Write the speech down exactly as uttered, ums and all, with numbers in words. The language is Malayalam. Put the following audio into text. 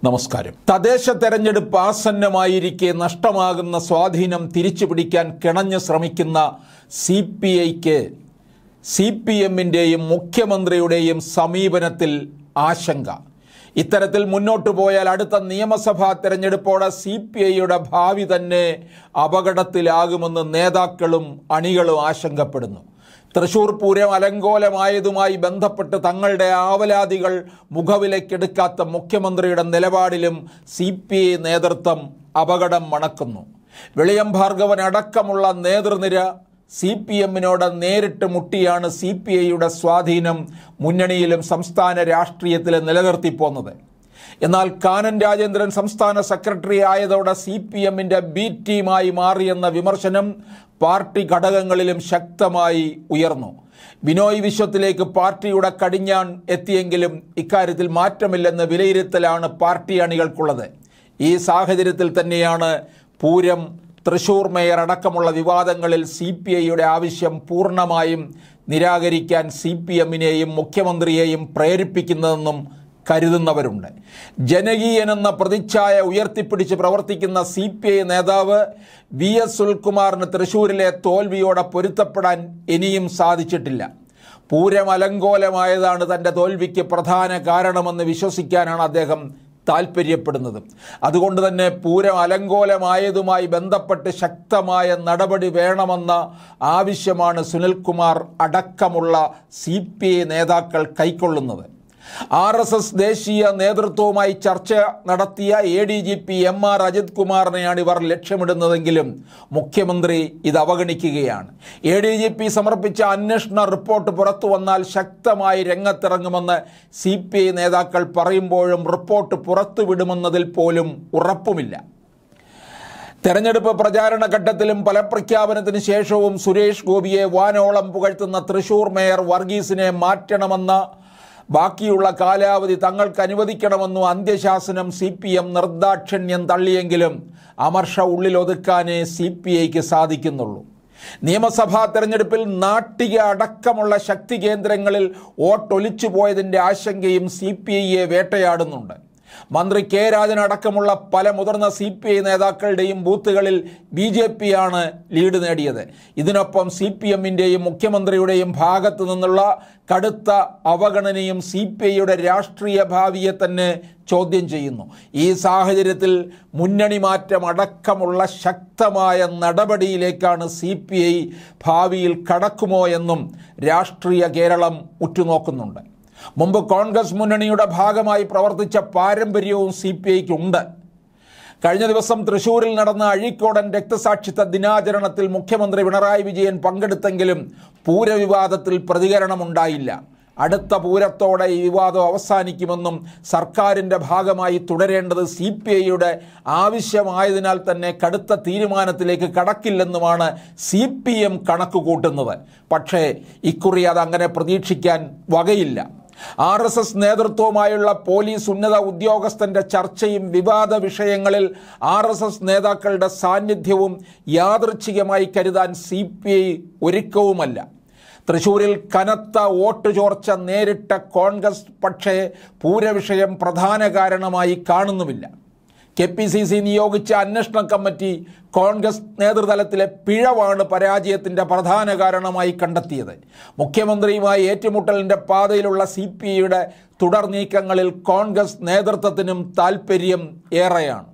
നമസ്കാരം. തദ്ദേശ തെരഞ്ഞെടുപ്പ് ആസന്നമായിരിക്കെ നഷ്ടമാകുന്ന സ്വാധീനം തിരിച്ചുപിടിക്കാൻ കിണഞ്ഞു ശ്രമിക്കുന്ന സി പി ഐക്ക് സി പി എമ്മിൻ്റെയും മുഖ്യമന്ത്രിയുടെയും സമീപനത്തിൽ ആശങ്ക. ഇത്തരത്തിൽ മുന്നോട്ടു പോയാൽ അടുത്ത നിയമസഭാ തെരഞ്ഞെടുപ്പോടെ സി പി ഐയുടെ ഭാവി തന്നെ അപകടത്തിലാകുമെന്ന് നേതാക്കളും അണികളും ആശങ്കപ്പെടുന്നു. തൃശൂർ പൂരം അലങ്കോലമായതുമായി ബന്ധപ്പെട്ട് തങ്ങളുടെ ആവലാതികൾ മുഖവിലക്കെടുക്കാത്ത മുഖ്യമന്ത്രിയുടെ നിലപാടിലും സി പി ഐ നേതൃത്വം അപകടം മണക്കുന്നു. വെളിയം ഭാർഗവൻ അടക്കമുള്ള നേതൃനിര സി പി എമ്മിനോട് നേരിട്ട് മുട്ടിയാണ് സി പി ഐയുടെ സ്വാധീനം മുന്നണിയിലും സംസ്ഥാന രാഷ്ട്രീയത്തിലും നിലനിർത്തിപ്പോന്നത്. എന്നാൽ കാനൻ രാജേന്ദ്രൻ സംസ്ഥാന സെക്രട്ടറി ആയതോടെ സി പി എമ്മിൻ്റെ ബി ടീമായി മാറിയെന്ന വിമർശനം പാർട്ടി ഘടകങ്ങളിലും ശക്തമായി ഉയർന്നു. ബിനോയ് വിശ്വത്തിലേക്ക് പാർട്ടിയുടെ കടിഞ്ഞാൺ എത്തിയെങ്കിലും ഇക്കാര്യത്തിൽ മാറ്റമില്ലെന്ന് വിലയിരുത്തലാണ് പാർട്ടി അണികൾക്കുള്ളത്. ഈ സാഹചര്യത്തിൽ തന്നെയാണ് പൂരം, തൃശൂർ മേയർ അടക്കമുള്ള വിവാദങ്ങളിൽ സി പി ഐയുടെ ആവശ്യം പൂർണ്ണമായും നിരാകരിക്കാൻ സി പി എമ്മിനെയും മുഖ്യമന്ത്രിയെയും പ്രേരിപ്പിക്കുന്നതെന്നും കരുതുന്നവരുണ്ട്. ജനകീയനെന്ന പ്രതിച്ഛായ ഉയർത്തിപ്പിടിച്ച് പ്രവർത്തിക്കുന്ന സി പി ഐ നേതാവ് വി എസ് സുനിൽകുമാറിന് തൃശൂരിലെ തോൽവിയോടെ പൊരുത്തപ്പെടാൻ ഇനിയും സാധിച്ചിട്ടില്ല. പൂരം അലങ്കോലമായതാണ് തൻ്റെ തോൽവിക്ക് പ്രധാന കാരണമെന്ന് വിശ്വസിക്കാനാണ് അദ്ദേഹം താൽപ്പര്യപ്പെടുന്നത്. അതുകൊണ്ട് തന്നെ പൂരം അലങ്കോലമായതുമായി ബന്ധപ്പെട്ട് ശക്തമായ നടപടി വേണമെന്ന ആവശ്യമാണ് സുനിൽകുമാർ അടക്കമുള്ള സി പി ഐ നേതാക്കൾ കൈക്കൊള്ളുന്നത്. ആർ എസ് എസ് ദേശീയ നേതൃത്വവുമായി ചർച്ച നടത്തിയ A D G P M R Ajith കുമാറിനെയാണ് ഇവർ ലക്ഷ്യമിടുന്നതെങ്കിലും മുഖ്യമന്ത്രി ഇത് അവഗണിക്കുകയാണ്. എ ഡി ജി പി സമർപ്പിച്ച അന്വേഷണ റിപ്പോർട്ട് പുറത്തു വന്നാൽ ശക്തമായി രംഗത്തിറങ്ങുമെന്ന് സി പി ഐ നേതാക്കൾ പറയുമ്പോഴും റിപ്പോർട്ട് പുറത്തുവിടുമെന്നതിൽ പോലും ഉറപ്പുമില്ല. തെരഞ്ഞെടുപ്പ് പ്രചാരണ ഘട്ടത്തിലും ഫലപ്രഖ്യാപനത്തിന് ശേഷവും സുരേഷ് ഗോപിയെ വാനോളം പുകഴ്ത്തുന്ന തൃശൂർ മേയർ വർഗീസിനെ മാറ്റണമെന്ന ബാക്കിയുള്ള കാലാവധി തങ്ങൾക്ക് അനുവദിക്കണമെന്നും അന്ത്യശാസനം സി പി എം നിർദാക്ഷിണ്യം തള്ളിയെങ്കിലും അമർഷ ഉള്ളിലൊതുക്കാനേ സി പി ഐക്ക് സാധിക്കുന്നുള്ളൂ. നിയമസഭാ തെരഞ്ഞെടുപ്പിൽ നാട്ടിക അടക്കമുള്ള ശക്തി കേന്ദ്രങ്ങളിൽ വോട്ടൊലിച്ചു പോയതിൻ്റെ ആശങ്കയും സി പി ഐയെ വേട്ടയാടുന്നുണ്ട്. മന്ത്രി കെ രാജൻ അടക്കമുള്ള പല മുതിർന്ന സി പി ഐ നേതാക്കളുടെയും ബൂത്തുകളിൽ ബി ജെ പിയാണ് ലീഡ് നേടിയത്. ഇതിനൊപ്പം സി പി എമ്മിൻ്റെയും മുഖ്യമന്ത്രിയുടെയും ഭാഗത്തു നിന്നുള്ള കടുത്ത അവഗണനയും സി പി ഐയുടെ രാഷ്ട്രീയ ഭാവിയെ തന്നെ ചോദ്യം ചെയ്യുന്നു. ഈ സാഹചര്യത്തിൽ മുന്നണി മാറ്റം അടക്കമുള്ള ശക്തമായ നടപടിയിലേക്കാണ് സി പി ഐ ഭാവിയിൽ കടക്കുമോ എന്നും രാഷ്ട്രീയ കേരളം ഉറ്റുനോക്കുന്നുണ്ട്. മുമ്പ് കോൺഗ്രസ് മുന്നണിയുടെ ഭാഗമായി പ്രവർത്തിച്ച പാരമ്പര്യവും സി പി ഐക്കുണ്ട്. കഴിഞ്ഞ ദിവസം തൃശൂരിൽ നടന്ന അഴീക്കോടൻ രക്തസാക്ഷിത്വ ദിനാചരണത്തിൽ മുഖ്യമന്ത്രി പിണറായി വിജയൻ പങ്കെടുത്തെങ്കിലും പൂരവിവാദത്തിൽ പ്രതികരണമുണ്ടായില്ല. അടുത്ത പൂരത്തോടെ ഈ വിവാദം അവസാനിക്കുമെന്നും സർക്കാരിൻ്റെ ഭാഗമായി തുടരേണ്ടത് സി പി ഐയുടെ ആവശ്യമായതിനാൽ തന്നെ കടുത്ത തീരുമാനത്തിലേക്ക് കടക്കില്ലെന്നുമാണ് സി പി എം കണക്ക് കൂട്ടുന്നത്. പക്ഷേ ഇക്കുറി അതങ്ങനെ പ്രതീക്ഷിക്കാൻ വകയില്ല. ആർ എസ് എസ് നേതൃത്വവുമായുള്ള പോലീസ് ഉന്നത ഉദ്യോഗസ്ഥൻ്റെ ചർച്ചയും വിവാദ വിഷയങ്ങളിൽ ആർ എസ് എസ് നേതാക്കളുടെ സാന്നിധ്യവും യാദൃച്ഛികമായി കരുതാൻ സി പി ഐ ഒരുക്കവുമല്ല. തൃശൂരിൽ കനത്ത വോട്ട് ചോർച്ച നേരിട്ട കോൺഗ്രസ് പക്ഷേ പൂരവിഷയം പ്രധാന കാരണമായി കാണുന്നുമില്ല. കെ പി സി സി നിയോഗിച്ച അന്വേഷണ കമ്മിറ്റി കോൺഗ്രസ് നേതൃതലത്തിലെ പിഴവാണ് പരാജയത്തിൻ്റെ പ്രധാന കാരണമായി കണ്ടെത്തിയത്. മുഖ്യമന്ത്രിയുമായി ഏറ്റുമുട്ടലിൻ്റെ പാതയിലുള്ള സി പി ഐയുടെ തുടർ നീക്കങ്ങളിൽ കോൺഗ്രസ് നേതൃത്വത്തിനും താൽപ്പര്യം ഏറെയാണ്.